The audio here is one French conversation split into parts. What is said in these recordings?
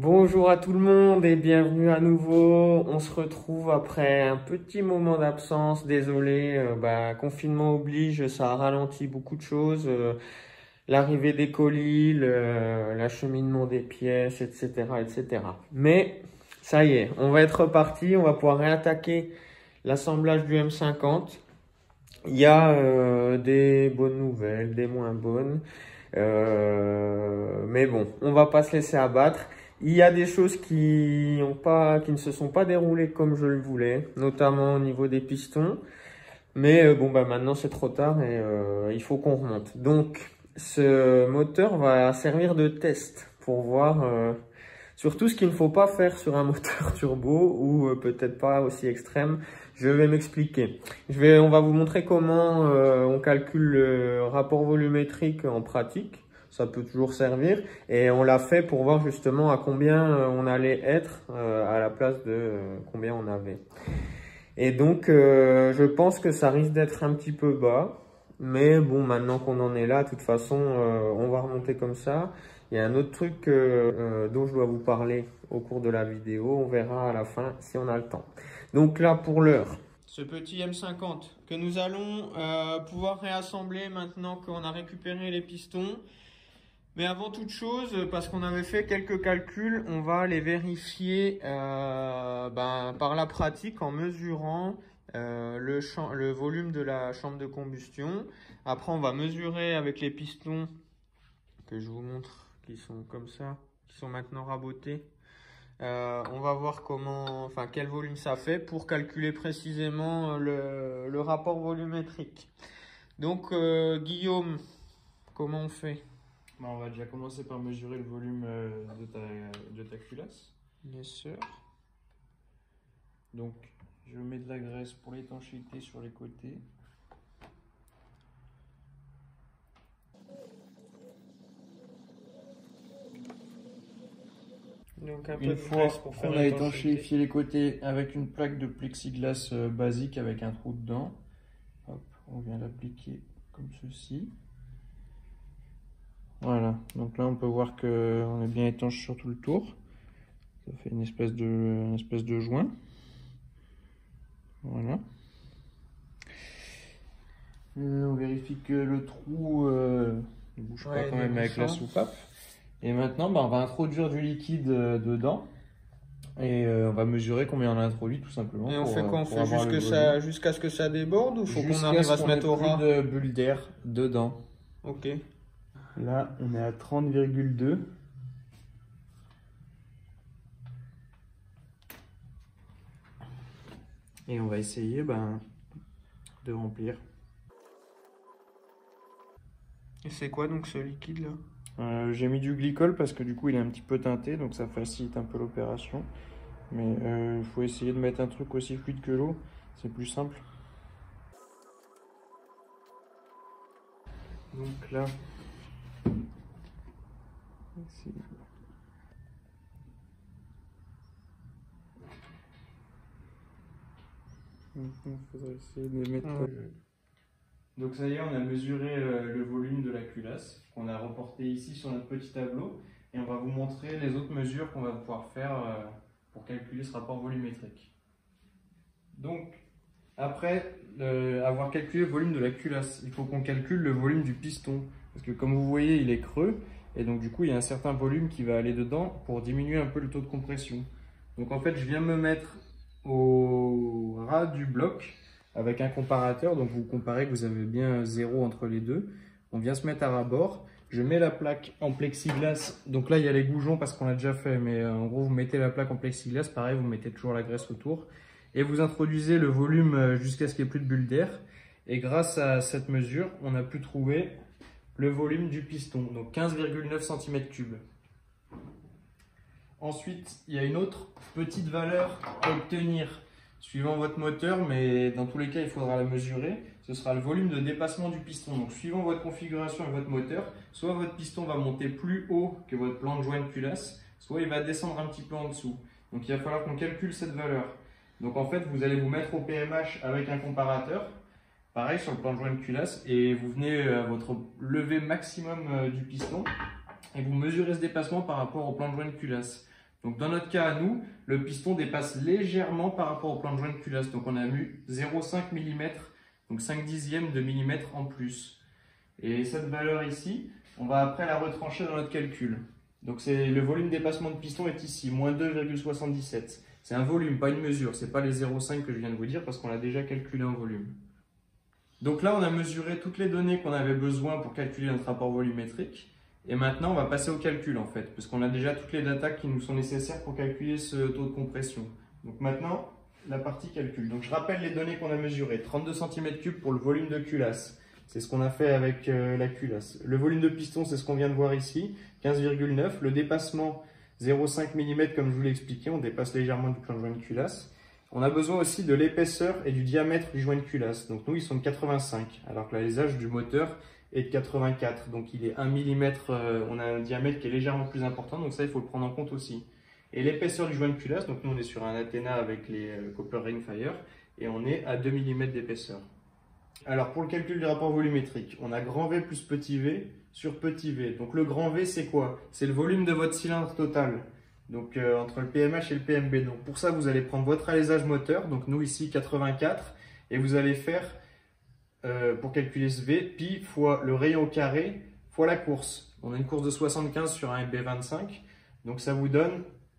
Bonjour à tout le monde et bienvenue à nouveau. On se retrouve après un petit moment d'absence. Désolé, confinement oblige, ça a ralenti beaucoup de choses. L'arrivée des colis, l'acheminement des pièces, etc., etc. Mais ça y est, on va être reparti. On va pouvoir réattaquer l'assemblage du M50. Il y a des bonnes nouvelles, des moins bonnes. Mais bon, on va pas se laisser abattre. Il y a des choses qui ne se sont pas déroulées comme je le voulais, notamment au niveau des pistons. Mais maintenant c'est trop tard et il faut qu'on remonte. Donc, ce moteur va servir de test pour voir surtout ce qu'il ne faut pas faire sur un moteur turbo ou peut-être pas aussi extrême. Je vais m'expliquer. On va vous montrer comment on calcule le rapport volumétrique en pratique. Ça peut toujours servir. Et on l'a fait pour voir justement à combien on allait être à la place de combien on avait. Et donc, je pense que ça risque d'être un petit peu bas. Mais bon, maintenant qu'on en est là, de toute façon, on va remonter comme ça. Il y a un autre truc dont je dois vous parler au cours de la vidéo. On verra à la fin si on a le temps. Donc là, pour l'heure, ce petit M50 que nous allons pouvoir réassembler maintenant qu'on a récupéré les pistons. Mais avant toute chose, parce qu'on avait fait quelques calculs, on va les vérifier par la pratique en mesurant le volume de la chambre de combustion. Après, on va mesurer avec les pistons que je vous montre, qui sont comme ça, qui sont maintenant rabotés. On va voir quel volume ça fait pour calculer précisément le rapport volumétrique. Donc, Guillaume, comment on fait? On va déjà commencer par mesurer le volume de ta culasse. Bien sûr. Donc, je mets de la graisse pour l'étanchéité sur les côtés. Donc un peu Une de fois graisse pour faire qu'on a étanchéifié les côtés avec une plaque de plexiglas basique avec un trou dedans, hop, on vient l'appliquer comme ceci. Voilà, donc là on peut voir qu'on est bien étanche sur tout le tour. Ça fait une espèce de joint. Voilà. On vérifie que le trou ne bouge pas quand même avec la soupape. Et maintenant, on va introduire du liquide dedans. Et on va mesurer combien on a introduit tout simplement. Et on fait quoi? On fait jusqu'à ce que ça déborde ou faut qu'on arrive à se mettre au ras? Plus de bulles d'air dedans. Ok. Là, on est à 30,2. Et on va essayer de remplir. Et c'est quoi donc ce liquide là? J'ai mis du glycol parce que du coup il est un petit peu teinté, donc ça facilite un peu l'opération. Mais il faut essayer de mettre un truc aussi fluide que l'eau, c'est plus simple. Donc là, il faudrait essayer de mettre... Donc ça y est, on a mesuré le volume de la culasse qu'on a reporté ici sur notre petit tableau. Et on va vous montrer les autres mesures qu'on va pouvoir faire pour calculer ce rapport volumétrique. Donc, après avoir calculé le volume de la culasse, il faut qu'on calcule le volume du piston. Parce que comme vous voyez, il est creux. Et donc du coup, il y a un certain volume qui va aller dedans pour diminuer un peu le taux de compression. Donc en fait, je viens me mettre au ras du bloc avec un comparateur. Donc vous comparez que vous avez bien 0 entre les deux. On vient se mettre à ras-bord. Je mets la plaque en plexiglas. Donc là, il y a les goujons parce qu'on l'a déjà fait. Mais en gros, vous mettez la plaque en plexiglas. Pareil, vous mettez toujours la graisse autour. Et vous introduisez le volume jusqu'à ce qu'il n'y ait plus de bulles d'air. Et grâce à cette mesure, on a pu trouver le volume du piston. Donc 15,9 cm3. Ensuite, il y a une autre petite valeur à obtenir suivant votre moteur. Mais dans tous les cas, il faudra la mesurer. Ce sera le volume de dépassement du piston. Donc suivant votre configuration et votre moteur, soit votre piston va monter plus haut que votre plan de joint de culasse, soit il va descendre un petit peu en dessous. Donc il va falloir qu'on calcule cette valeur. Donc en fait, vous allez vous mettre au PMH avec un comparateur, pareil sur le plan de joint de culasse, et vous venez à votre levée maximum du piston, et vous mesurez ce dépassement par rapport au plan de joint de culasse. Donc dans notre cas à nous, le piston dépasse légèrement par rapport au plan de joint de culasse. Donc on a mis 0,5 mm, donc 5 dixièmes de millimètre en plus. Et cette valeur ici, on va après la retrancher dans notre calcul. Donc le volume de dépassement de piston est ici, moins 2,77. C'est un volume, pas une mesure. Ce n'est pas les 0,5 que je viens de vous dire parce qu'on l'a déjà calculé en volume. Donc là, on a mesuré toutes les données qu'on avait besoin pour calculer notre rapport volumétrique. Et maintenant, on va passer au calcul en fait, parce qu'on a déjà toutes les datas qui nous sont nécessaires pour calculer ce taux de compression. Donc maintenant, la partie calcul. Donc je rappelle les données qu'on a mesurées. 32 cm3 pour le volume de culasse. C'est ce qu'on a fait avec la culasse. Le volume de piston, c'est ce qu'on vient de voir ici, 15,9. Le dépassement, 0,5 mm comme je vous l'ai expliqué, on dépasse légèrement du plan de joint de culasse. On a besoin aussi de l'épaisseur et du diamètre du joint de culasse. Donc nous, ils sont de 85, alors que l'alésage du moteur est de 84. Donc il est 1 mm, on a un diamètre qui est légèrement plus important, donc ça, il faut le prendre en compte aussi. Et l'épaisseur du joint de culasse, donc nous, on est sur un Athena avec les Copper Ring Fire, et on est à 2 mm d'épaisseur. Alors pour le calcul du rapport volumétrique, on a grand V plus petit v sur petit v. Donc le grand V, c'est quoi? C'est le volume de votre cylindre total. Donc entre le PMH et le PMB. Donc pour ça, vous allez prendre votre alésage moteur, donc nous ici 84, et vous allez faire, pour calculer ce V, pi fois le rayon au carré fois la course. On a une course de 75 sur un MB25, donc ça vous donne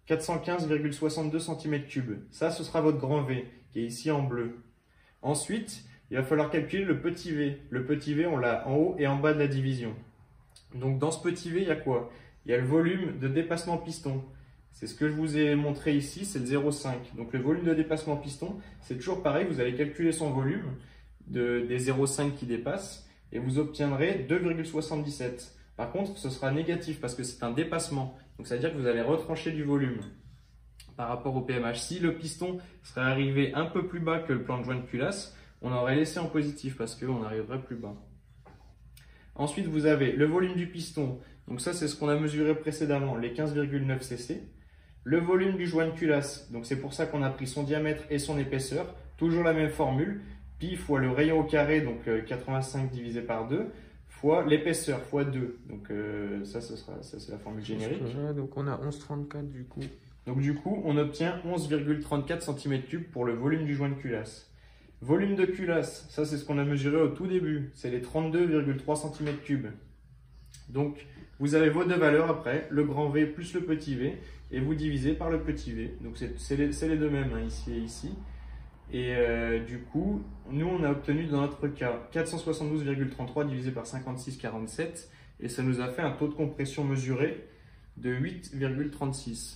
415,62 cm3. Ça, ce sera votre grand V, qui est ici en bleu. Ensuite, il va falloir calculer le petit v. Le petit v, on l'a en haut et en bas de la division. Donc dans ce petit v, il y a quoi? Il y a le volume de dépassement piston. C'est ce que je vous ai montré ici, c'est le 0,5. Donc le volume de dépassement piston, c'est toujours pareil, vous allez calculer son volume des 0,5 qui dépassent et vous obtiendrez 2,77. Par contre, ce sera négatif parce que c'est un dépassement. Donc ça veut dire que vous allez retrancher du volume par rapport au PMH. Si le piston serait arrivé un peu plus bas que le plan de joint de culasse, on aurait laissé en positif parce qu'on arriverait plus bas. Ensuite, vous avez le volume du piston. Donc ça, c'est ce qu'on a mesuré précédemment, les 15,9 cc. Le volume du joint de culasse. Donc c'est pour ça qu'on a pris son diamètre et son épaisseur. Toujours la même formule. Pi fois le rayon au carré, donc 85 divisé par 2, fois l'épaisseur, fois 2. Donc ça c'est la formule générique. Donc on a 11,34 du coup. Donc du coup, on obtient 11,34 cm3 pour le volume du joint de culasse. Volume de culasse, ça c'est ce qu'on a mesuré au tout début, c'est les 32,3 cm3. Donc vous avez vos deux valeurs après, le grand V plus le petit v, et vous divisez par le petit v. Donc c'est les deux mêmes, hein, ici et ici. Et du coup, nous on a obtenu dans notre cas 472,33 divisé par 56,47, et ça nous a fait un taux de compression mesuré de 8,36.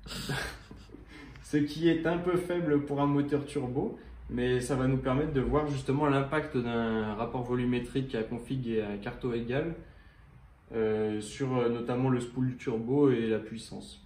Ce qui est un peu faible pour un moteur turbo, mais ça va nous permettre de voir justement l'impact d'un rapport volumétrique à config et à carto égal sur notamment le spool du turbo et la puissance.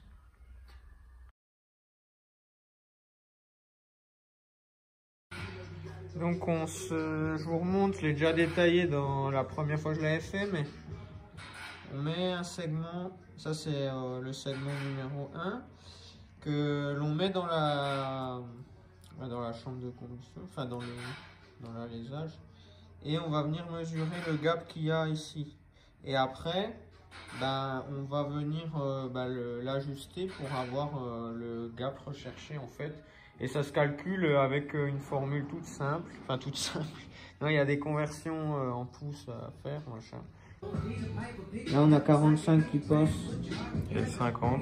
Donc je vous remonte, je l'ai déjà détaillé dans la première fois que je l'avais fait, mais on met un segment, ça c'est le segment numéro 1, que l'on met dans la chambre de conduction, enfin dans l'alésage, et on va venir mesurer le gap qu'il y a ici. Et après, on va venir l'ajuster pour avoir le gap recherché en fait. Et ça se calcule avec une formule toute simple, enfin toute simple. Non, il y a des conversions en pouces à faire, machin. Là, on a 45 qui passe. Et 50.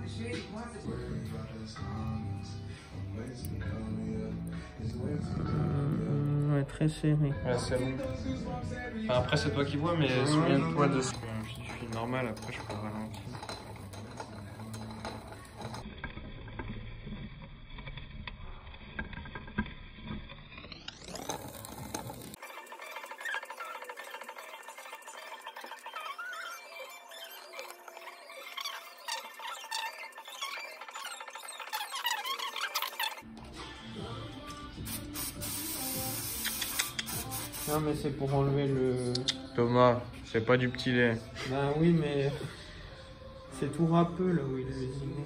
Ouais, très serré. Ouais, c'est bon. Enfin, après, c'est toi qui vois, mais souviens-toi de ce que je suis normal. Après, je peux ralentir. Non, mais c'est pour enlever le... Thomas, c'est pas du petit lait. Ben oui, mais c'est tout râpeux là où il est lésiné.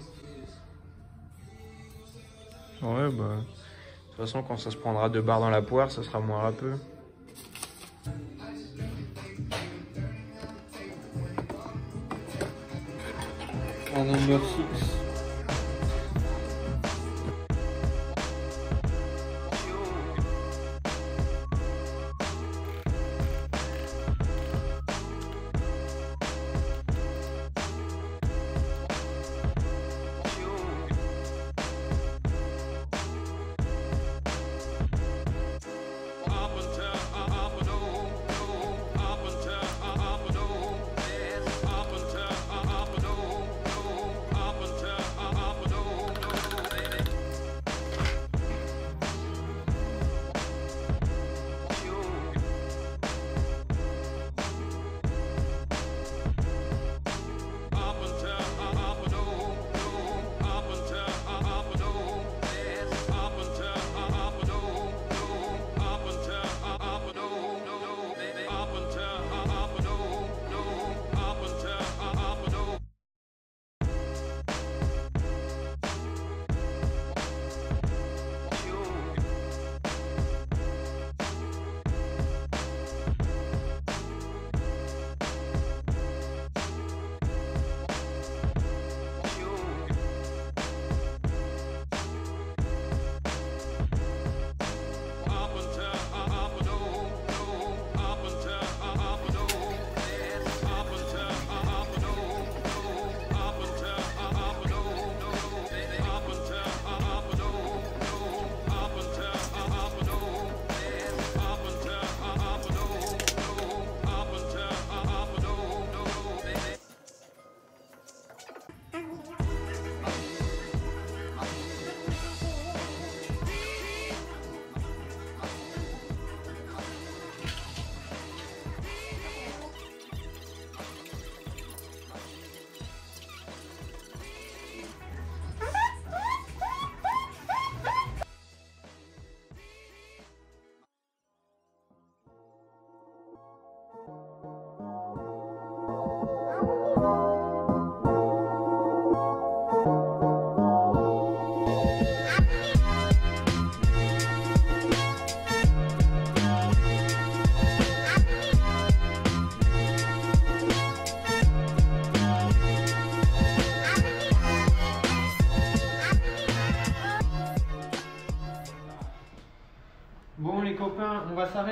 Ouais, bah. De toute façon, quand ça se prendra 2 barres dans la poire, ça sera moins râpeux. Un number 6.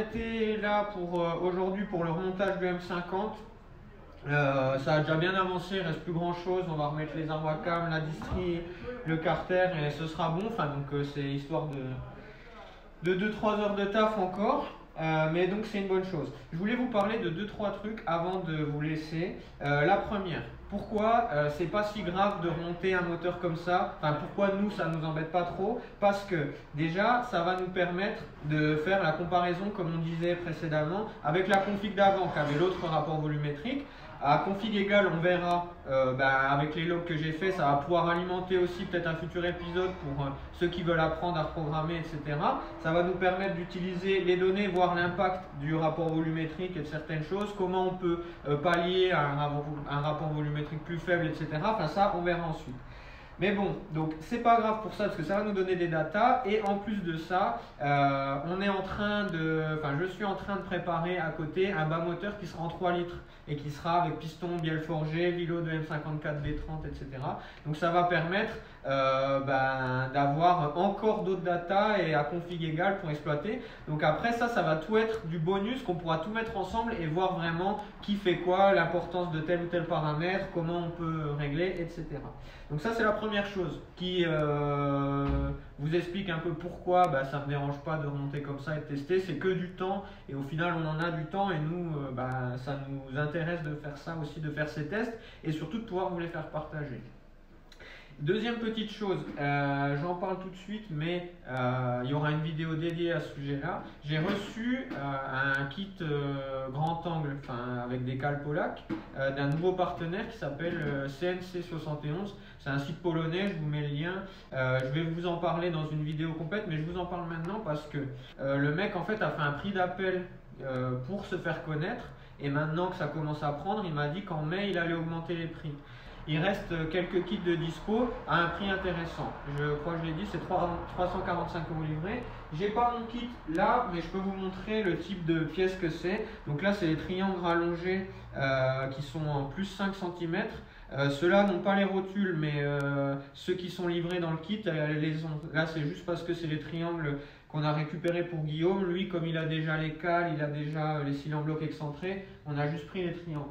arrêter là pour aujourd'hui pour le remontage du M50. Ça a déjà bien avancé, il ne reste plus grand chose. On va remettre les arbres à cam, la distrie, le carter et ce sera bon. Enfin, donc c'est histoire de 2-3 heures de taf encore. Mais donc c'est une bonne chose. Je voulais vous parler de 2-3 trucs avant de vous laisser. La première, pourquoi c'est pas si grave de remonter un moteur comme ça, enfin pourquoi nous ça nous embête pas trop, parce que déjà ça va nous permettre de faire la comparaison comme on disait précédemment avec la config d'avant qui avait l'autre rapport volumétrique. À config égale, on verra avec les logs que j'ai fait, ça va pouvoir alimenter aussi peut-être un futur épisode pour ceux qui veulent apprendre à reprogrammer, etc. Ça va nous permettre d'utiliser les données, voir l'impact du rapport volumétrique et de certaines choses, comment on peut pallier un rapport volumétrique plus faible, etc. Enfin ça, on verra ensuite. Mais bon, donc c'est pas grave pour ça parce que ça va nous donner des datas et en plus de ça, je suis en train de préparer à côté un bas moteur qui sera en 3 litres et qui sera avec piston bielle forgé, vilo de M54 B30, etc. Donc ça va permettre d'avoir encore d'autres datas et à config égale pour exploiter. Donc après ça va tout être du bonus qu'on pourra tout mettre ensemble et voir vraiment qui fait quoi, l'importance de tel ou tel paramètre, comment on peut régler, etc. Donc ça c'est la première chose qui vous explique un peu pourquoi ça ne me dérange pas de remonter comme ça et de tester, c'est que du temps et au final on en a du temps et nous ça nous intéresse de faire ça aussi, de faire ces tests et surtout de pouvoir vous les faire partager. Deuxième petite chose, j'en parle tout de suite, mais il y aura une vidéo dédiée à ce sujet-là. J'ai reçu un kit grand angle, avec des cales Polac, d'un nouveau partenaire qui s'appelle CNC71. C'est un site polonais, je vous mets le lien. Je vais vous en parler dans une vidéo complète, mais je vous en parle maintenant parce que le mec en fait a fait un prix d'appel pour se faire connaître. Et maintenant que ça commence à prendre, il m'a dit qu'en mai, il allait augmenter les prix. Il reste quelques kits de dispo à un prix intéressant. Je crois que je l'ai dit, c'est 345 € livrés. J'ai pas mon kit là, mais je peux vous montrer le type de pièce que c'est. Donc là, c'est les triangles rallongés qui sont en plus 5 cm. Ceux-là n'ont pas les rotules, mais ceux qui sont livrés dans le kit, les ont. Là, c'est juste parce que c'est les triangles qu'on a récupérés pour Guillaume. Lui, comme il a déjà les cales, il a déjà les cils en bloc excentrés, on a juste pris les triangles.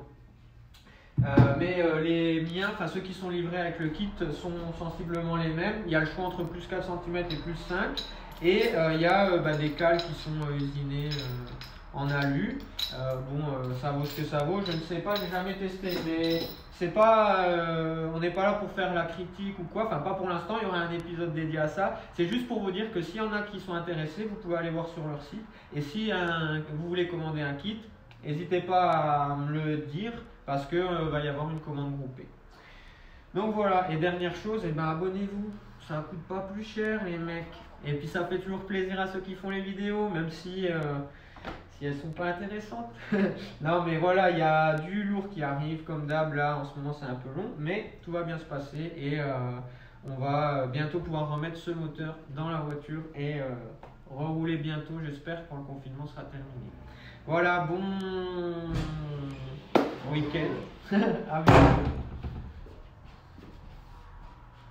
Mais les miens, ceux qui sont livrés avec le kit sont sensiblement les mêmes. Il y a le choix entre plus 4 cm et plus 5. Et il y a des cales qui sont usinées en alu. Ça vaut ce que ça vaut. Je ne sais pas, j'ai jamais testé. Mais c'est pas, on n'est pas là pour faire la critique ou quoi. Enfin, pas pour l'instant, il y aura un épisode dédié à ça. C'est juste pour vous dire que s'il y en a qui sont intéressés, vous pouvez aller voir sur leur site. Et si vous voulez commander un kit, n'hésitez pas à me le dire parce qu'il va y avoir une commande groupée. Donc voilà, et dernière chose, abonnez-vous, ça ne coûte pas plus cher les mecs. Et puis ça fait toujours plaisir à ceux qui font les vidéos, même si elles sont pas intéressantes. Non mais voilà, il y a du lourd qui arrive comme d'hab, là en ce moment c'est un peu long, mais tout va bien se passer et on va bientôt pouvoir remettre ce moteur dans la voiture et rerouler bientôt, j'espère, quand le confinement sera terminé. Voilà, bon week-end. À bientôt.